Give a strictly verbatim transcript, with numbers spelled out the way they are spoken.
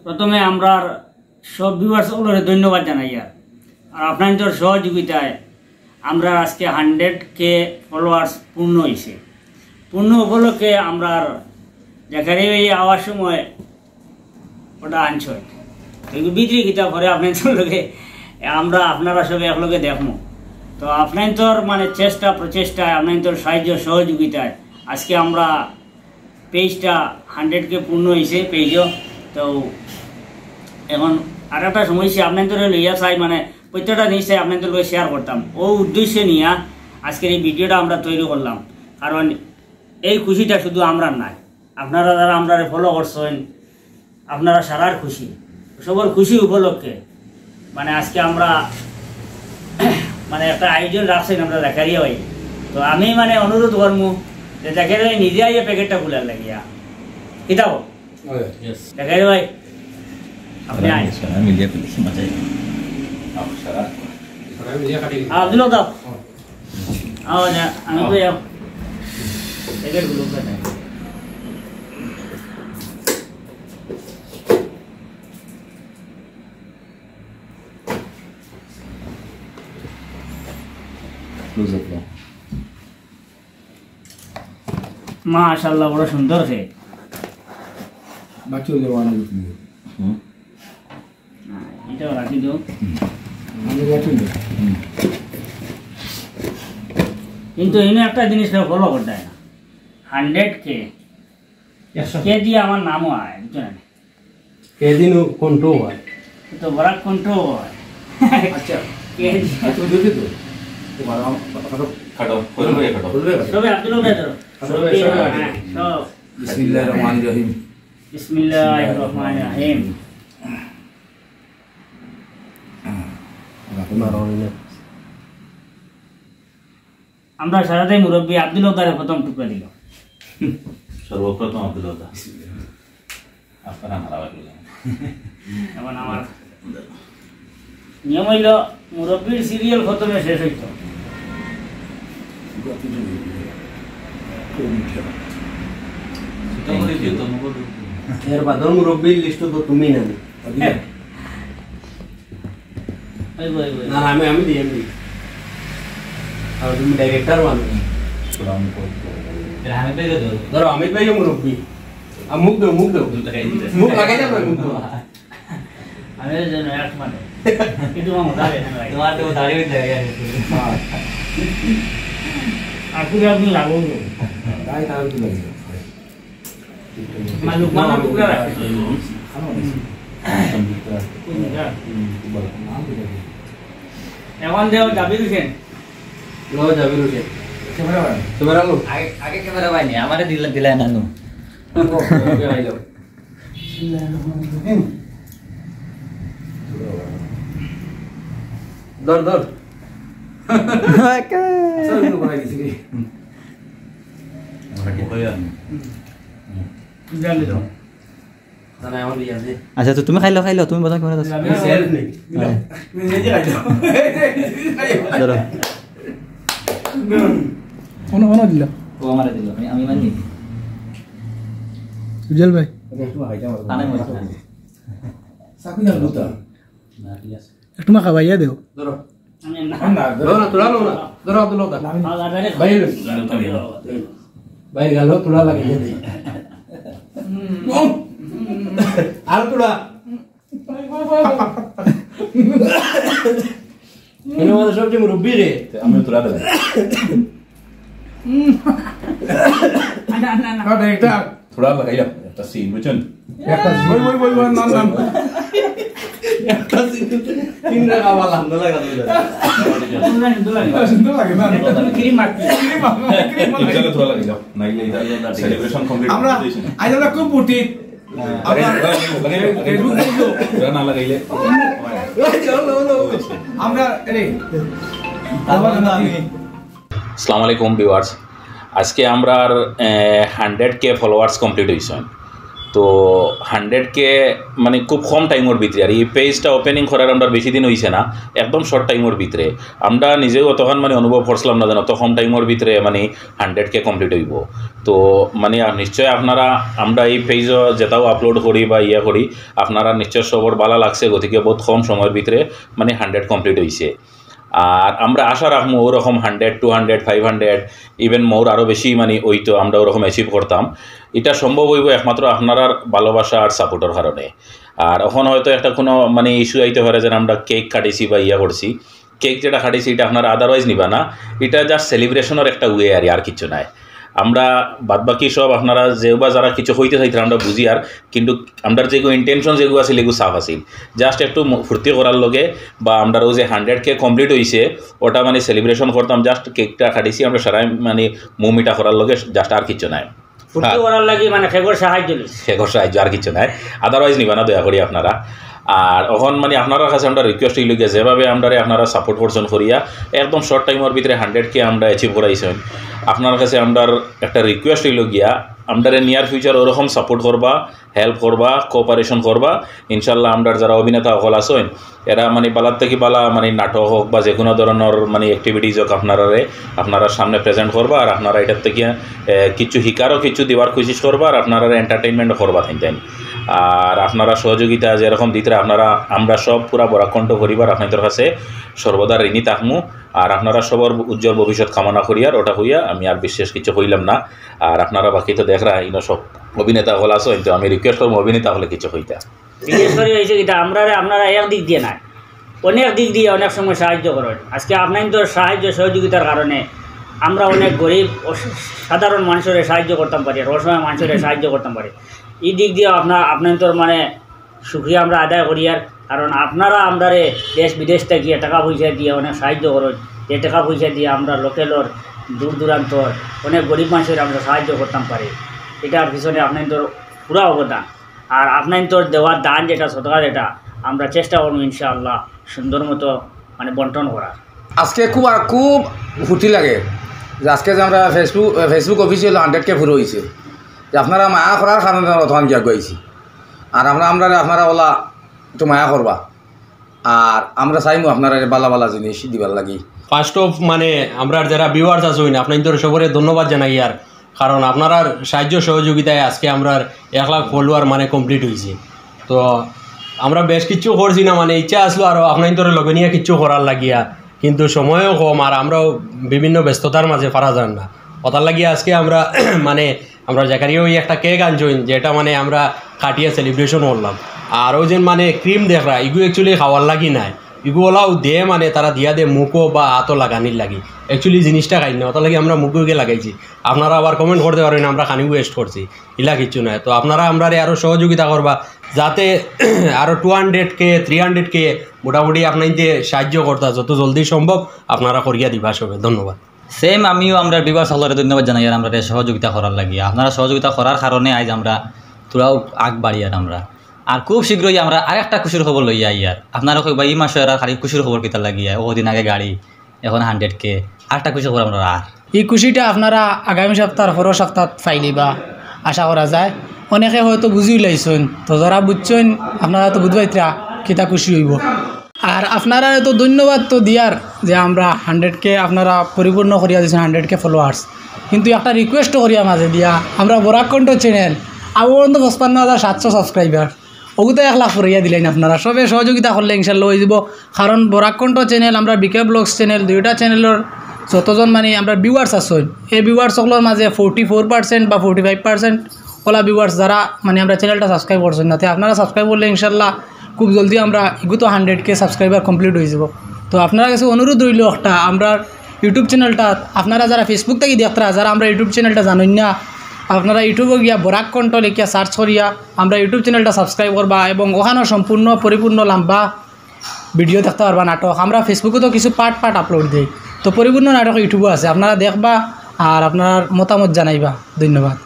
প্রথমে আমরা সব ভিউয়ার্সগুলোরে ধন্যবাদ জানাই আর আপনাদের সহযোগিতায় আমরা আজকে হান্ড্রেড কে ফলোয়ার্স পূর্ণ হয়েছে। পূর্ণ উপলক্ষে আমরা যেখানে আওয়ার সময় ওটা আনছয় বিক্রি কিতাব করে আপনাদের লোকে আমরা আপনারা সবাই একলগে দেখবো। তো আপনাদের মানে চেষ্টা প্রচেষ্টায় আপনাদের সাহায্য সহযোগিতায় আজকে আমরা পেজটা হান্ড্রেড কে পূর্ণ হয়েছে পেজও। তো এখন আর একটা সমস্যা আপনাদের লইয়া চাই মানে প্রত্যেকটা জিনিস চাই আপনাদের লোক শেয়ার করতাম ও উদ্দেশ্যে নিয়ে আজকের এই ভিডিওটা আমরা তৈরি করলাম। কারণ এই খুশিটা শুধু আমরা নাই, আপনারা যারা আমরা ফলো করছেন আপনারা সারার খুশি, সবার খুশি উপলক্ষে মানে আজকে আমরা মানে একটা আয়োজন রাখছেন আমরা দেখারিয়া ভাই। তো আমি মানে অনুরোধ করবো যে দেখারি ভাই নিজে আইয়া প্যাকেটটা খুলার লাগিয়া কিতাব দেখারি ভাই আপনি আব্দুল দাও আমি তো যাও প্যাকেট গুলো মাশাআল্লাহ বড় সুন্দর আছে। বাকি হলে ওয়ান হুম না এটা রাখি দাও আমি বাকি দাও। কিন্তু এনে একটা জিনিস ফলো করতে হয় না হান্ড্রেড কে কে দিয়ে আমার নামও হয় বুঝলেন কে দিন কোনটো হয় তো বারাক কণ্ঠ হয়। আচ্ছা কে তো দিতে তো খাটো করবে খাটো বলবে সবে আব্দুল ভাই ধরো সবে সবে সব বিসমিল্লাহির রহমানির রহিম বিসমিল্লাহির রহমানির রহিম। আমরা সারাটাই মুরব্বী আব্দুল ওদারের প্রথম টুকরা দিল সর্বপ্রথম আব্দুল ওদা আপনারা মারাবা দিলেন। এখন আমার নিয়ম হইল মুরব্বীর সিরিয়াল খতমে শেষ হইত এর বাদর মুরব্বীর লিস্ট তো তুমি না না আমি আমি দিই আমি আর তুমি ডাইরেক্টর মানুষ ধরো অমিত ভাই মুরব্বী আর মুখ দাও মুখ দাও মুখ লাগাই যাবে মুখ দাও আমি যেন এক মানে কিন্তু আমার দাঁড়িয়ে তোমার তো দাঁড়িয়ে দাঁড়িয়ে আপনি আপনি লাগো তাই কারণ কি লাগে মালুক মালুক টুকরা রাখে এখন দেও যাবি দিছেন লো যাবি রুকে ক্যামেরা ভাই ক্যামেরা লো আগে আগে ক্যামেরা ভাই নি আমারে দিলা দিলা না নু ওকে আই যাও দর দর সব তো বানাই দিছি আমরা কি কইয়া জানি দাও না আমার দিয়ে আছে। আচ্ছা তো তুমি খাইলো খাইলো তুমি বলা ক্যামেরা দাও সেলফ নেই নিজে আই যাও ধরো ono ono দিলা ও আমারে দিল আমি আমি মানি উজ্জ্বল ভাই একটু হাই যাও কানে মরে সাকি না লুতা না ঠিক আছে একটু মা খাওয়াইয়া দেও ধরো আমি না ধরো না তোলা লো না ধরো আব্দুল দা ভাই ভাই গেল তোলা লাগে দে আর তোলা এনে আমাদের সবচেয়ে মুরব্বী রে আমি তোরা দেব না না না না একটা থোড়া লাগাইয়া একটা সিন বুঝছেন একটা ওই ওই ওই ওই নাম নাম একটা তিন টাকা वाला না লাগা দিলে সুন্দর লাগে সুন্দর লাগে না তুমি ক্রিম মারতে ক্রিম ক্রিম ইজালে থোড়া লাগাইয়া নাইলে এটা সেলিব্রেশন কমপ্লিট আমরা আজ আমরা খুব পুটি না লাগাইলে আমরা এই আসসালামু আলাইকুম ভিউয়ার্স, আজকে আমরা হান্ড্রেড কে ফলোয়ার্স কমপ্লিট হয়েছেন। তো হান্ড্রেড কে মানে খুব কম টাইমের ভিতরে আর এই পেজটা ওপেনিং করার আমরা বেশি দিন হয়েছে না, একদম শর্ট টাইমের ভিতরে আমরা নিজেও তখন মানে অনুভব করছিলাম না যেন অত কম টাইমের ভিতরে মানে হান্ড্রেড কে কমপ্লিট হইব। তো মানে নিশ্চয় আপনারা আমরা এই পেজও যেটাও আপলোড করি বা ইয়ে করি আপনারা নিশ্চয় সবর ভালো লাগছে, গতিকে বহুত কম সময়ের ভিতরে মানে হান্ড্রেড কমপ্লিট হয়েছে। আর আমরা আশা রাখবো ওরকম hundred two hundred five hundred even more আরও বেশি মানে ওইতো আমরা ওরকম অ্যাচিভ করতাম। এটা সম্ভব হইব একমাত্র আপনার ভালোবাসা আর সাপোর্টের কারণে। আর এখন হয়তো একটা কোনো মানে ইস্যু আইতে পারে যে আমরা কেক কাটিছি বা ইয়া করছি, কেক যেটা কাটিছি এটা আপনারা আদারওয়াইজ নিবা না, এটা জাস্ট সেলিব্রেশনের একটা ওয়ে আর আর কিছু নাই। আমরা বাদবাকি সব আপনারা যেগুলো যারা কিছু হইতে চাইতে আমরা বুঝি আর, কিন্তু আমরা যেগুলো ইন্টেনশন যেগুলো আছিল এগুলো সাফ আছিল, জাস্ট একটু ফুর্তি করার লগে বা আমরা ওই যে হান্ড্রেড কে কমপ্লিট হয়েছে ওটা মানে সেলিব্রেশন করতাম, জাস্ট কেকটা কাটিছি আমরা সারাই মানে মুমিটা করার লগে, জাস্ট আর কিছু নাই। ফুর্তি করার লাগি মানে খেগর সাহায্য খেগর সাহায্য আর কিছু নাই, আদারওয়াইজ নিবা না দয়া করি আপনারা। আর এখন মানে আপনার কাছে আমরা রিকোয়েস্ট হইল গিয়ে যেভাবে আমরা আপনারা সাপোর্ট করছেন করিয়া একদম শর্ট টাইমের ভিতরে হান্ড্রেড কে আমরা অ্যাচিভ করাইছেন, আপনার কাছে আমরা একটা রিকোয়েস্ট হইল গিয়া আমরা নিয়ার ফিউচার ওরকম সাপোর্ট করবা, হেল্প করবা, কোঅপারেশন করবা ইনশাল্লাহ। আমরা যারা অভিনেতা হল আছেন এরা মানে বালার থেকে বালা মানে নাটক হোক বা যে কোনো ধরনের মানে অ্যাক্টিভিটিস হোক আপনারা আপনারা সামনে প্রেজেন্ট করবা, আর আপনারা এটার থেকে কিছু শিকারও কিছু দেওয়ার কোশিশ করবা, আর আপনারা এন্টারটেইনমেন্টও করবা থাকেন। আর আপনারা সহযোগিতা যেরকম দিতে আপনারা আমরা সব পুরা বরাক কণ্ঠ পরিবার আপনাদের কাছে সর্বদা ঋণী থাকমু। আর আপনারা সবার উজ্জ্বল ভবিষ্যৎ কামনা করি, আর ওটা হইয়া আমি আর বিশেষ কিছু হইলাম না। আর আপনারা বাকি তো দেখ রা ইনো সব অভিনেতা হল আসো, কিন্তু আমি রিকোয়েস্ট করবো অভিনেতা হলে কিছু হইতা বিশেষ করে হয়েছে কি আমরা আপনারা এক দিক দিয়ে নাই অনেক দিক দিয়ে অনেক সময় সাহায্য করেন। আজকে আপনার তো সাহায্য সহযোগিতার কারণে আমরা অনেক গরিব সাধারণ মানুষের সাহায্য করতাম পারি, অসময় মানুষের সাহায্য করতাম পারি। এই দিক দিয়ে আপনার আপনার তোর মানে সুক্রিয়া আমরা আদায় করি। আর কারণ আপনারা আমরা দেশ বিদেশ থেকে টাকা পয়সা দিয়ে অনেক সাহায্য করেন, যে টাকা পয়সা দিয়ে আমরা লোকেলর দূর দূরান্তর অনেক গরিব মানুষের আমরা সাহায্য করতাম পারি, এটার পিছনে আপনার তোর পুরা অবদান। আর আপনার তোর দেওয়ার দান যেটা সদকা যেটা আমরা চেষ্টা করবো ইনশাআল্লাহ সুন্দর মতো মানে বন্টন করার। আজকে খুব আর খুব ফুর্তি লাগে যে আজকে যে আমরা Facebook Facebook official hundred K ফুরো হয়েছে, যে আপনারা মায়া করার কারণে তখন গিয়া গেছি। আর আমরা আমরা আপনারা ওলা একটু মায়া করবা, আর আমরা চাইমু আপনারা বালা বালা জিনিস দিবার লাগি। ফার্স্ট অফ মানে আমরা যারা ভিউয়ার্স আছেন আপনাদের সবরে ধন্যবাদ জানাই, আর কারণ আপনারা সাহায্য সহযোগিতায় আজকে আমরা এক লাখ ফলোয়ার মানে কমপ্লিট হয়েছে। তো আমরা বেশ কিছু করছি না, মানে ইচ্ছা আসলো আরও আপনাদের লগে নিয়ে কিছু করার লাগিয়া, কিন্তু সময়ও কম আর আমরাও বিভিন্ন ব্যস্ততার মাঝে পারা যান না। ওটার লাগিয়ে আজকে আমরা মানে আমরা জাকারিয়া ওই একটা কেক আনছইন যেটা মানে আমরা কাটিয়ে সেলিব্রেশন করলাম। আর ওই যে মানে ক্রিম দেখরা এগুলো অ্যাকচুয়ালি খাওয়ার লাগি নাই, এগুলাও দে মানে তারা দিয়া দে মুখও বা হাতও লাগানির লাগি, অ্যাকচুয়ালি জিনিসটা খাই না, ওটা লাগে আমরা মুখকে লাগাইছি। আপনারা আবার কমেন্ট করতে পারেন আমরা খানি ওয়েস্ট করছি, ইলা কিছু নয়। তো আপনারা আমরা আরও সহযোগিতা করবা যাতে আরও two hundred K three hundred K মোটামুটি আপনাদের সাহায্য করতে যত জলদি সম্ভব আপনারা করিয়া দিবা সবে। ধন্যবাদ। সেম আমিও আমরা বিবার সকলের ধন্যবাদ জানাই আর আমরা সহযোগিতা করার লাগি। আপনারা সহযোগিতা করার কারণে আজ আমরা তোরাও আগ বাড়ি। আর আমরা আর খুব শীঘ্রই আমরা আর একটা খুশির খবর লইয়া ইয়ার আপনারা কইবা এই মাসে আর খালি খুশির খবর কিতা লাগিয়া ওদিন আগে গাড়ি এখন হান্ড্রেড কে আর একটা খুশি খবর আমরা আর এই খুশিটা আপনারা আগামী সপ্তাহ পরের সপ্তাহ পাইলি বা আশা করা যায়। অনেকে হয়তো বুঝিও লাইছেন, তো যারা বুঝছেন আপনারা তো বুঝবাইতরা কিতা খুশি হইব। আর আপনারা তো ধন্যবাদ তো দিয়ার যে আমরা হান্ড্রেড কে আপনারা পরিপূর্ণ করিয়া দিয়েছেন হান্ড্রেড কে ফলোয়ার্স। কিন্তু একটা রিকোয়েস্ট করিয়া মাঝে দিয়া আমরা বরাক কণ্ঠ চ্যানেল আমার তো পঁচপান্ন হাজার সাতশো সাবস্ক্রাইবার ওগুলো এক লাখ করিয়া দিলেন। আপনারা সবে সহযোগিতা করলে ইনশাল্লাহ হয়ে যাব। কারণ বরাক কণ্ঠ চ্যানেল আমরা বিকে ব্লগস চ্যানেল দুইটা চ্যানেলের যতজন মানে আমরা ভিউয়ার্স আছেন এই ভিউয়ার্সকলের মাঝে ফোর্টি ফোর পার্সেন্ট বা ফোর্টি ফাইভ পার্সেন্ট ওলা ভিউয়ার্স যারা মানে আমরা চ্যানেলটা সাবস্ক্রাইব করছেন না, আপনারা সাবস্ক্রাইব করলে ইনশাল্লাহ খুব জলদি আমরা এগুলো তো হান্ড্রেড কে সাবস্ক্রাইবার কমপ্লিট হয়ে যাব। তো আপনারা কাছে অনুরোধ রইল একটা আমরা ইউটিউব চ্যানেলটা আপনারা যারা ফেসবুক থেকে দেখরা যারা আমরা ইউটিউব চ্যানেলটা জানেন না আপনারা ইউটিউবে গিয়া বরাক কণ্ঠ লিখিয়া সার্চ করিয়া আমরা ইউটিউব চ্যানেলটা সাবস্ক্রাইব করবা এবং ওখানেও সম্পূর্ণ পরিপূর্ণ লম্বা ভিডিও দেখতে পারবা নাটক। আমরা ফেসবুকে তো কিছু পার্ট পার্ট আপলোড দিই, তো পরিপূর্ণ নাটক ইউটিউবে আছে আপনারা দেখবা আর আপনার মতামত জানাইবা। ধন্যবাদ।